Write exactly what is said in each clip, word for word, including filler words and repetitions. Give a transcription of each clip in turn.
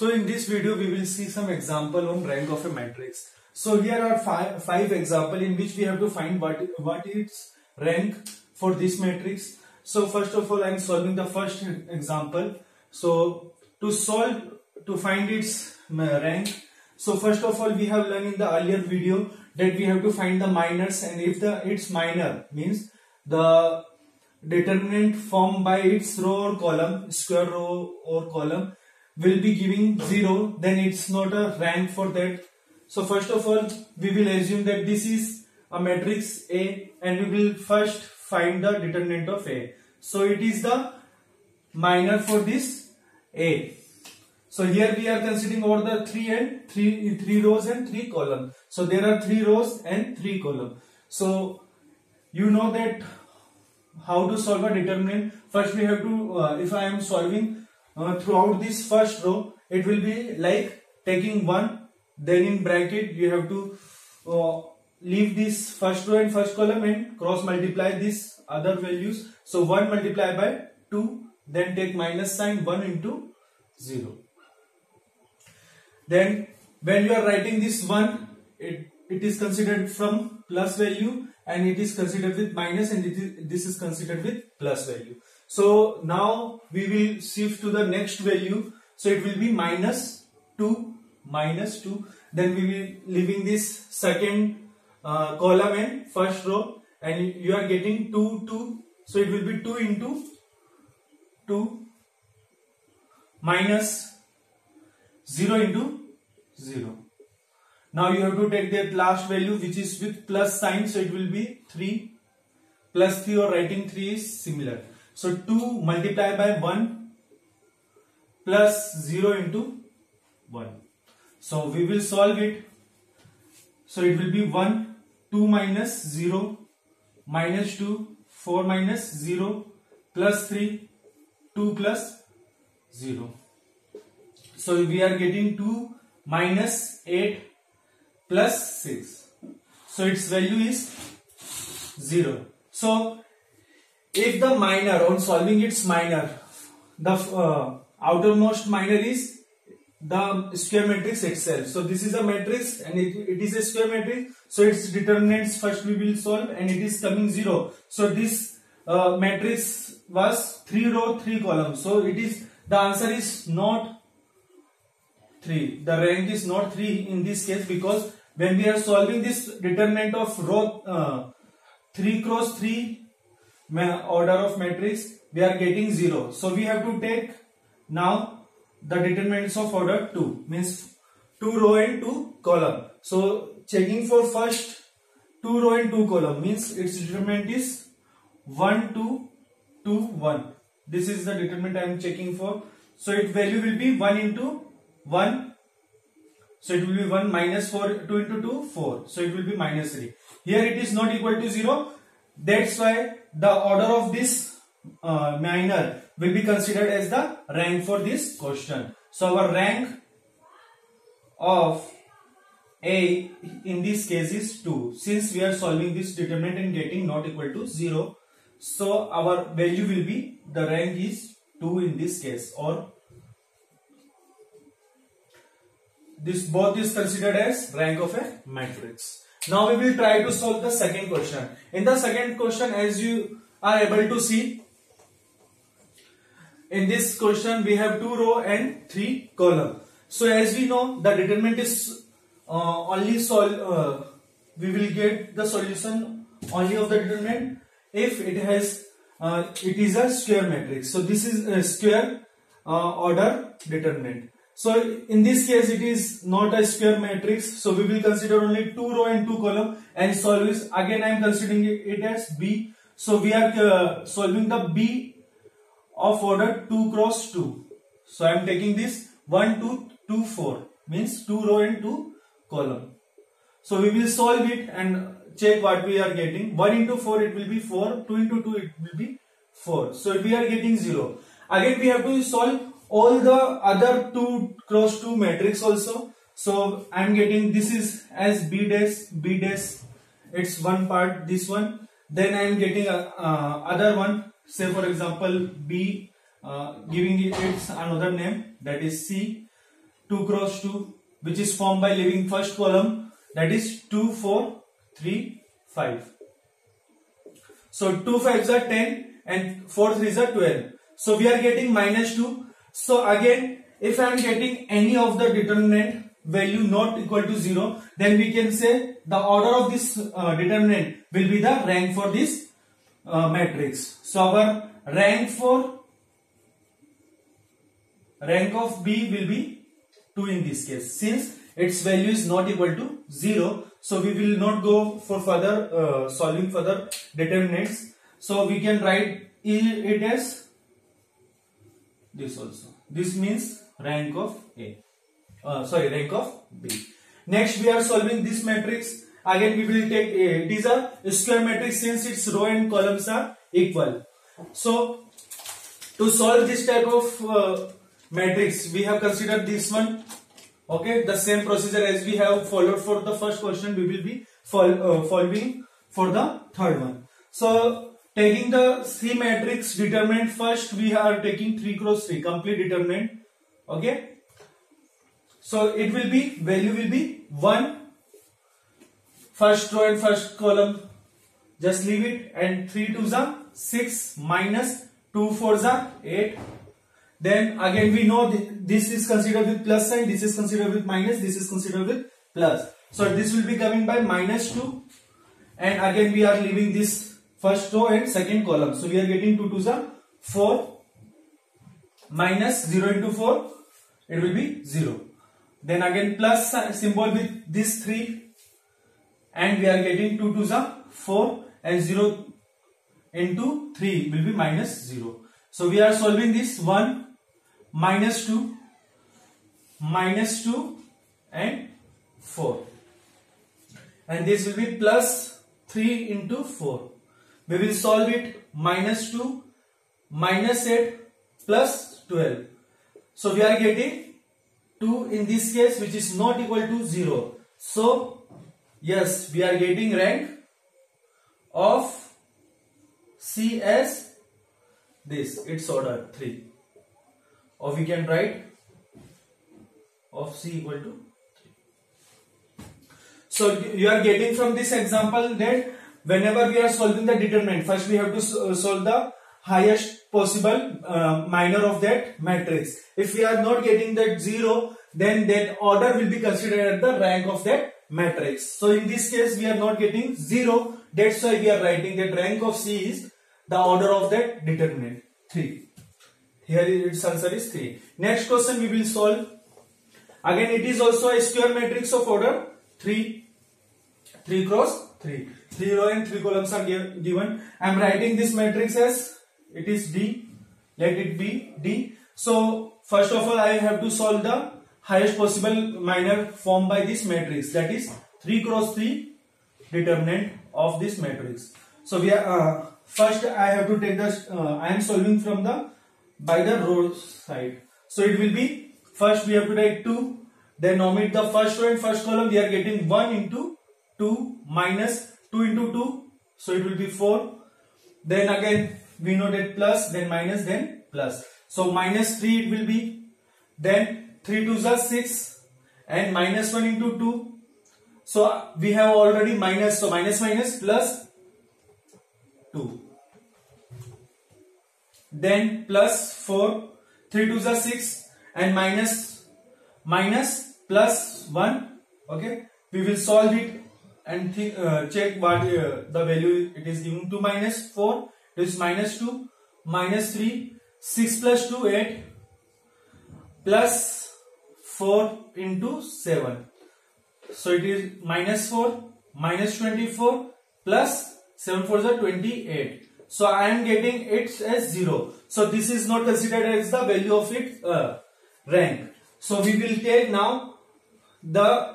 So in this video we will see some example on rank of a matrix. So here are five, five example in which we have to find what, what its rank for this matrix. So first of all I am solving the first example. So to solve, to find its rank, so first of all we have learned in the earlier video that we have to find the minors, and if the its minor means the determinant formed by its row or column, square row or column, will be giving zero, then it's not a rank for that. So first of all we will assume that this is a matrix A and we will first find the determinant of A. So it is the minor for this A. So here we are considering over the three and three three rows and three columns. So there are three rows and three columns. So you know that how to solve a determinant. First we have to, uh, if I am solving uh, throughout this first row, it will be like taking one, then in bracket you have to uh, leave this first row and first column and cross multiply these other values. So one multiplied by two, then take minus sign, one into zero. Then when you are writing this one, it, it is considered from plus value and it is considered with minus, and it is, this is considered with plus value. So now we will shift to the next value. So it will be minus two, minus two. Then we will leaving this second uh, column and first row, and you are getting two, two. So it will be two into two minus zero into zero. Now you have to take that last value which is with plus sign, so it will be three. Plus three or writing three is similar. So two multiplied by one plus zero into one. So we will solve it. So it will be one, two minus zero, minus two, four minus zero, plus three, two plus zero. So we are getting two minus eight plus six. So its value is zero. So if the minor, on solving its minor, the uh, outermost minor is the square matrix itself. So this is a matrix and it, it is a square matrix. So its determinants first we will solve, and it is coming zero. So this uh, matrix was three row, three columns. So it is, the answer is not three. The rank is not three in this case, because when we are solving this determinant of row uh, three cross three order of matrix, we are getting zero. So we have to take now the determinants of order two, means two row and two column. So checking for first two row and two column means its determinant is one, two, two, one. This is the determinant I am checking for. So its value will be one into one. So it will be one minus four, two into two, four. So it will be minus three. Here it is not equal to zero. That's why the order of this uh, minor will be considered as the rank for this question. So our rank of A in this case is two. Since we are solving this determinant and getting not equal to zero, so our value will be, the rank is two in this case, or this both is considered as rank of a matrix. Now we will try to solve the second question. In the second question, as you are able to see, in this question we have two row and three column. So as we know, the determinant is uh, only solve. Uh, we will get the solution only of the determinant if it has uh, it is a square matrix. So this is a square uh, order determinant. So in this case it is not a square matrix, so we will consider only two row and two column and solve this. Again I am considering it as B. So we are uh, solving the B of order two cross two. So I am taking this one, two, two, four, means two row and two column. So we will solve it and check what we are getting. one into four it will be four, two into two it will be four. So we are getting zero. Again we have to solve all the other two cross two matrix also. So I am getting, this is as B dash, B dash, it's one part, this one. Then I am getting a uh, other one, say for example B, uh, giving it its another name, that is C. two cross two, which is formed by leaving first column, that is two, four, three, five. So two fives are ten and four threes are twelve. So we are getting minus two. So again, if I am getting any of the determinant value not equal to zero, then we can say the order of this uh, determinant will be the rank for this uh, matrix. So our rank for rank of B will be two in this case, since its value is not equal to zero. So we will not go for further uh, solving further determinants. So we can write it as this also. This means rank of A. Uh, sorry, rank of B. Next we are solving this matrix. Again we will take A. It is a square matrix since its row and columns are equal. So to solve this type of uh, matrix, we have considered this one. Okay, the same procedure as we have followed for the first question, we will be fol uh, following for the third one. So taking the C matrix determinant first, we are taking three cross three complete determinant. Okay, so it will be value will be one, first row and first column, just leave it, and three twos are six minus two fours are eight. Then again we know th this is considered with plus sign, this is considered with minus, this is considered with plus. So this will be coming by minus two, and again we are leaving this first row and second column. So we are getting two twos are four minus zero into four, it will be zero. Then again plus symbol with this three, and we are getting two twos are four and zero into three will be minus zero. So we are solving this one, minus two, minus two and four, and this will be plus three into four. We will solve it minus two, minus eight plus twelve. So we are getting two in this case, which is not equal to zero. So yes, we are getting rank of C as this, its order three, or we can write of C equal to three. So you are getting from this example that whenever we are solving the determinant, first we have to solve the highest possible uh, minor of that matrix. If we are not getting that zero, then that order will be considered as the rank of that matrix. So in this case we are not getting zero, that's why we are writing that rank of C is the order of that determinant three. Here its answer is three. Next question we will solve. Again it is also a square matrix of order three, three cross three. three row and three columns are given. I am writing this matrix as it is D. Let it be D. So first of all I have to solve the highest possible minor formed by this matrix, that is three cross three determinant of this matrix. So we are uh, first I have to take the uh, I am solving from the by the row side. So it will be first we have to take two, then omit the first row and first column. We are getting one into two minus two into two, so it will be four. Then again we know that plus, then minus, then plus. So minus three it will be, then three twos are six and minus one into two. So we have already minus, so minus minus plus two. Then plus four, three twos are six and minus minus plus one. Okay, we will solve it and think, uh, check what uh, the value it is giving. two minus four, it is minus two, minus three, six plus two, eight, plus four into seven. So it is minus four, minus twenty-four, plus seven fours are twenty-eight. So I am getting it as zero. So this is not considered as the value of its uh, rank. So we will take now the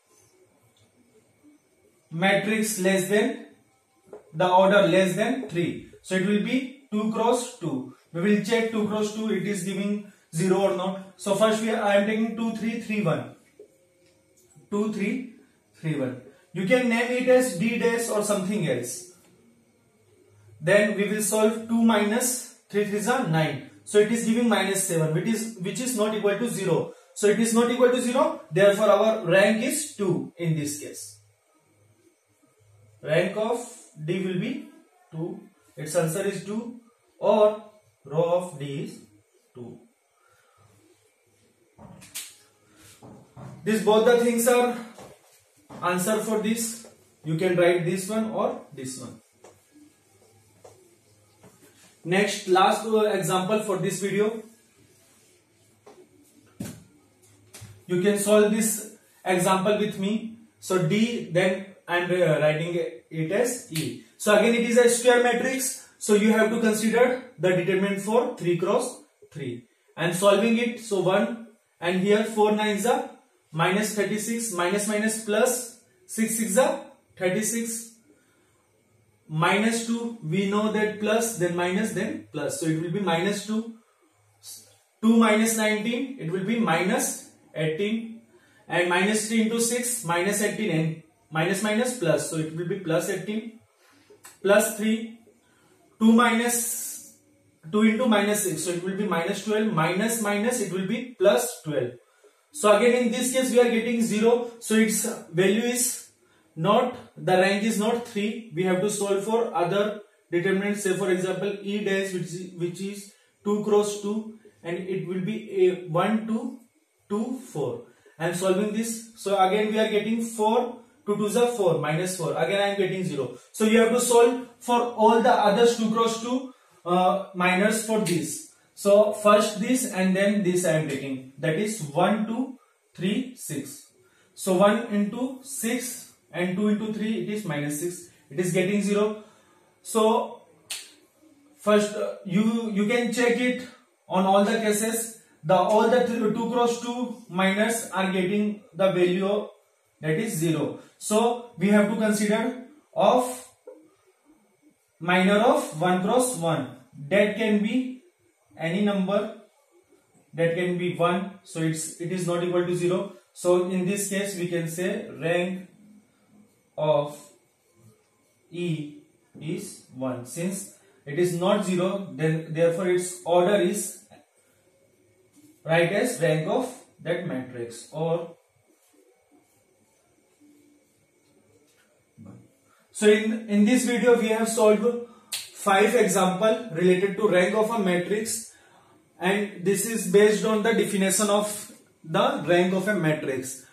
matrix less than, the order less than three. So it will be two cross two. We will check two cross two, it is giving zero or not. So first we are, I am taking two three three one. two three three one. You can name it as D dash or something else. Then we will solve two minus three threes are nine. So it is giving minus seven, which is which is not equal to zero. so it is not equal to zero. Therefore our rank is two in this case. Rank of D will be two. Its answer is two, or row of D is two. These both the things are answer for this. You can write this one or this one. Next, last example for this video. You can solve this example with me. So D, then I am uh, writing it as E. So again it is a square matrix. So you have to consider the determinant for three cross three. And solving it, so one, and here four nines are minus thirty-six, minus minus plus six six are thirty-six, minus two, we know that plus, then minus, then plus. So it will be minus two, two minus nineteen, it will be minus eighteen, and minus three into six, minus eighteen, and minus minus plus, so it will be plus eighteen, plus three, two minus two into minus six, so it will be minus twelve, minus minus, it will be plus twelve. So again in this case we are getting zero, so its value is not, the rank is not three. We have to solve for other determinants, say for example E dash, which is, which is two cross two, and it will be a one, two, two, four. I am solving this, so again we are getting four, two twos are four, minus four, again I am getting zero. So you have to solve for all the others two cross two uh, minors for this. So first this and then this I am taking, that is one, two, three, six. So one into six and two into three, it is minus six, it is getting zero. So first uh, you you can check it on all the cases, the all the two cross two minors are getting the value that is zero. So we have to consider of minor of one cross one, that can be any number, that can be one, so it's it is not equal to zero. So in this case we can say rank of E is one. Since it is not zero, then therefore its order is write as rank of that matrix, or so in in this video we have solved five example related to rank of a matrix, and this is based on the definition of the rank of a matrix.